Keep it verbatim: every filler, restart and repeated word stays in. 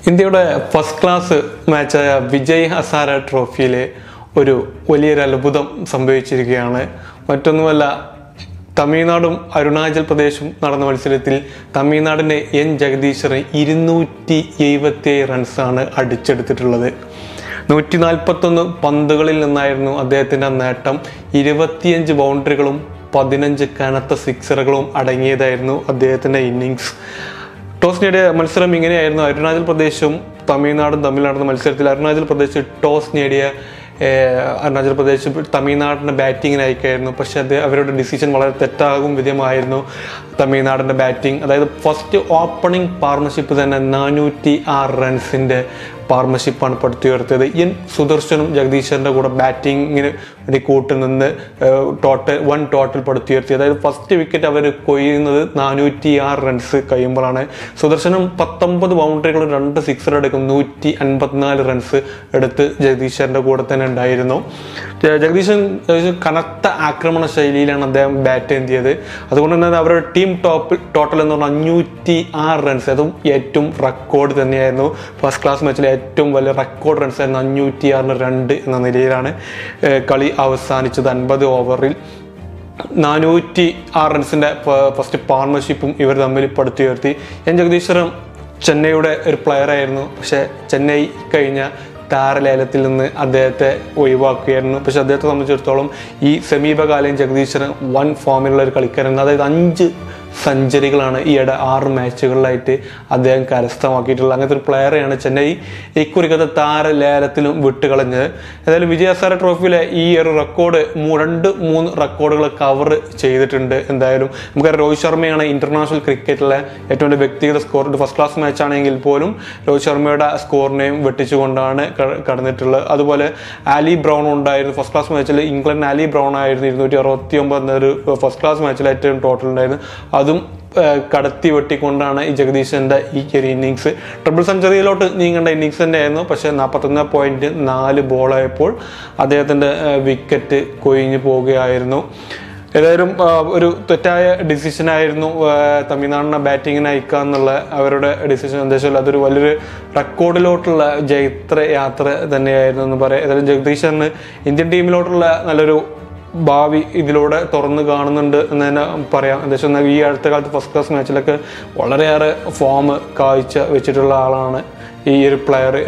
ഇന്ത്യയുടെ first class മാച്ചായ വിജയ് ഹസാര ട്രോഫിയിലെ ഒരു വലിയൊരു അത്ഭുതം സംഭവിച്ചിരിക്കുകയാണ്. മറ്റൊന്നുമല്ല, തമിഴ്നാടും അരുണാചൽ പ്രദേശും നടന്ന മത്സരത്തിൽ തമിഴ്നാടിൻ്റെ എൻ ജഗദീശൻ ഇരുന്നൂറ്റി എഴുപത്തി ഏഴ് റൺസാണ് അടിച്ചെടുത്തിട്ടുള്ളത്. നൂറ്റി നാൽപ്പത്തൊന്ന് പന്തുകളിൽ നിന്നായിരുന്നു അദ്ദേഹത്തിൻ്റെ നേട്ടം. ഇരുപത്തിയഞ്ച് ബൗണ്ടറികളും പതിനഞ്ച് കനത്ത സിക്സറുകളും അടങ്ങിയതായിരുന്നു അദ്ദേഹത്തിൻ്റെ ഇന്നിങ്സ്. ടോസ് നേടിയ മത്സരം ഇങ്ങനെയായിരുന്നു. അരുണാചൽ പ്രദേശും തമിഴ്നാടും തമ്മിൽ നടന്ന മത്സരത്തിൽ അരുണാചൽ പ്രദേശ് ടോസ് നേടിയ അരുണാചൽ പ്രദേശ് തമിഴ്നാടിൻ്റെ ബാറ്റിങ്ങിന് അയക്കായിരുന്നു. പക്ഷേ അത് അവരുടെ ഡിസിഷൻ വളരെ തെറ്റാകും വിധമായിരുന്നു തമിഴ്നാടിൻ്റെ ബാറ്റിംഗ്. അതായത് ഫസ്റ്റ് ഓപ്പണിംഗ് പാർട്ണർഷിപ്പ് തന്നെ നാനൂറ്റി ആറ് റൺസിൻ്റെ പാർട്ണർഷിപ്പാണ് പടുത്തുയർത്തിയത്. എൻ സുദർശനും ജഗദീശൻ്റെ കൂടെ ബാറ്റിങ്ങിന് വേണ്ടി കൂട്ടുനിന്ന് ടോട്ടൽ വൺ ടോട്ടൽ പടുത്തുയർത്തി. അതായത് ഫസ്റ്റ് വിക്കറ്റ് അവർ കൊയ്യുന്നത് നാനൂറ്റി ആറ് റൺസ് കഴിയുമ്പോഴാണ്. സുദർശനും പത്തൊമ്പത് ബൗണ്ടറികളും രണ്ട് സിക്സർ എടുക്കും നൂറ്റി അൻപത്തിനാല് റൺസ് എടുത്ത് ജഗദീശൻ്റെ കൂടെ തന്നെ ഉണ്ടായിരുന്നു. ജഗദീശൻ കനത്ത ആക്രമണ ശൈലിയിലാണ് അദ്ദേഹം ബാറ്റ് ചെയ്തത്. അതുകൊണ്ട് തന്നെ അവരുടെ ടീം ടോപ്പ് ടോട്ടൽ എന്ന് പറഞ്ഞാൽ അഞ്ഞൂറ്റി ആറ് റൺസ്, അതും ഏറ്റവും റെക്കോർഡ് തന്നെയായിരുന്നു. ഫസ്റ്റ് ക്ലാസ് മാച്ചിലെ ഏറ്റവും വലിയ റെക്കോർഡ് റൺസ് ആയിരുന്നു. അഞ്ഞൂറ്റി ആറിന് രണ്ട് എന്ന നിലയിലാണ് കളി അവസാനിച്ചത്. അൻപത് ഓവറിൽ നാനൂറ്റി ആറ് റൺസിൻ്റെ ഫസ്റ്റ് പാർട്ണർഷിപ്പും ഇവർ തമ്മിൽ പടുത്തുയർത്തി. എൻ ജഗദീശ്വരം ചെന്നൈയുടെ ഒരു പ്ലെയർ ആയിരുന്നു. പക്ഷേ ചെന്നൈ കഴിഞ്ഞ താരലേലത്തിൽ നിന്ന് അദ്ദേഹത്തെ ഒഴിവാക്കുകയായിരുന്നു. പക്ഷെ അദ്ദേഹത്തെ സംബന്ധിച്ചിടത്തോളം ഈ സമീപകാലം ജഗദീശൻ വൺ ഫോമിലുള്ള ഒരു കളിക്കാരൻ. അതായത് അഞ്ച് സെഞ്ചുറികളാണ് ഈയിടെ ആറ് മാച്ചുകളിലായിട്ട് അദ്ദേഹം കരസ്ഥമാക്കിയിട്ടുള്ളത്. അങ്ങനത്തെ ഒരു പ്ലെയറെയാണ് ചെന്നൈ ഇക്കുറിക്കത്തെ താരലേലത്തിലും വിട്ടുകളഞ്ഞത്. ഏതായാലും വിജയ് ഹസാരെ ട്രോഫിയിലെ ഈ ഒരു റെക്കോർഡ് രണ്ട് മൂന്ന് റെക്കോർഡുകൾ കവർ ചെയ്തിട്ടുണ്ട്. എന്തായാലും നമുക്കറിയാം, രോഹിത് ശർമ്മയാണ് ഇന്റർനാഷണൽ ക്രിക്കറ്റിലെ ഏറ്റവും വലിയ വ്യക്തിഗത സ്കോർ. ഫസ്റ്റ് ക്ലാസ് മാച്ച് ആണെങ്കിൽ പോലും രോഹിത് ശർമ്മയുടെ സ്കോറിനെയും വെട്ടിച്ചുകൊണ്ടാണ് കടന്നിട്ടുള്ളത്. അതുപോലെ ആലി ബ്രൗൺ ഉണ്ടായിരുന്നു ഫസ്റ്റ് ക്ലാസ് മാച്ചിൽ. ഇംഗ്ലണ്ട് ആലി ബ്രൗൺ ആയിരുന്നു ഇരുന്നൂറ്റി അറുപത്തി ഒമ്പത് എന്നൊരു ഫസ്റ്റ് ക്ലാസ് മാച്ചിൽ ഏറ്റവും ടോട്ടൽ ഉണ്ടായിരുന്നു. അതും കടത്തി വെട്ടിക്കൊണ്ടാണ് ഈ ജഗദീശൻ്റെ ഈ ഒരു ഇന്നിങ്സ് ട്രിപ്പിൾ സെഞ്ചുറിയിലോട്ട് നീങ്ങേണ്ട ഇന്നിങ്സ് തന്നെയായിരുന്നു. പക്ഷേ നാൽപ്പത്തൊന്ന് പോയിന്റ് നാല് ബോളായപ്പോൾ അദ്ദേഹത്തിൻ്റെ വിക്കറ്റ് കൊഴിഞ്ഞു പോവുകയായിരുന്നു. ഏതായാലും ഒരു തെറ്റായ ഡിസിഷനായിരുന്നു തമിഴ്നാടിനെ ബാറ്റിങ്ങിന് അയക്കുക എന്നുള്ള അവരുടെ ഡിസിഷൻ. എന്താ വെച്ചാൽ അതൊരു വലിയൊരു റെക്കോർഡിലോട്ടുള്ള ജൈത്ര യാത്ര തന്നെയായിരുന്നു എന്ന് പറയാം. ഏതായാലും ജഗദീശന് ഇന്ത്യൻ ടീമിലോട്ടുള്ള നല്ലൊരു ഭാവി ഇതിലൂടെ തുറന്നു കാണുന്നുണ്ട് എന്ന് തന്നെ പറയാം. എന്താ വെച്ചാൽ ഈ അടുത്ത കാലത്ത് ഫസ്റ്റ് ക്ലാസ് മാച്ചിലൊക്കെ വളരെയേറെ ഫോം കാഴ്ച വെച്ചിട്ടുള്ള ആളാണ് ഈ ഒരു പ്ലെയർ.